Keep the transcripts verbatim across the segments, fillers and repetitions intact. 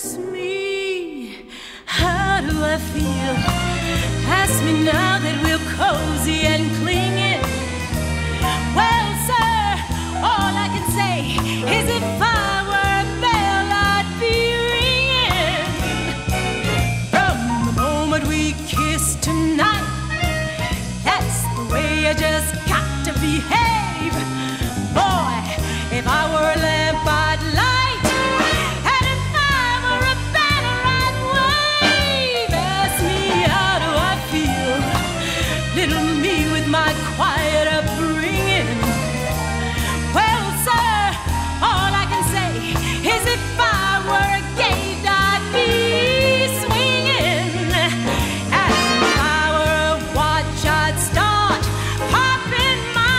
Ask me, how do I feel? Ask me now that we're cozy and clinging. Well, sir, all I can say is if I were a bell, I'd be ringing. From the moment we kissed tonight, that's the way I just got to behave. Boy, if I were a lamp, I'd light, and if I were a banner, I'd wave. Ask me, how do I feel? Little me with my quiet upbringing. Well, sir, all I can say is if I were a gate, I'd be swinging. And if I were a watch, I'd start popping my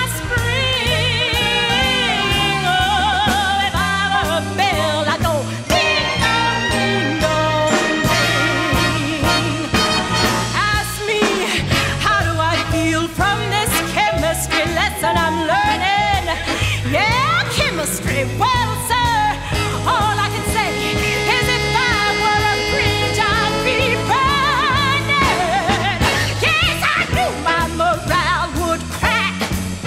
spring. Oh, if I were a bell, I'd go ding dong, ding dong, ding. Ask me, how do I feel from this chemistry lesson I'm learning? Yeah, chemistry. Well, sir, all I can say is if I were a bridge, I'd be burning. Yes, I knew my morale would crack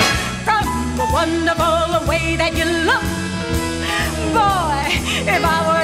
from the wonderful way that you look. Boy, if I were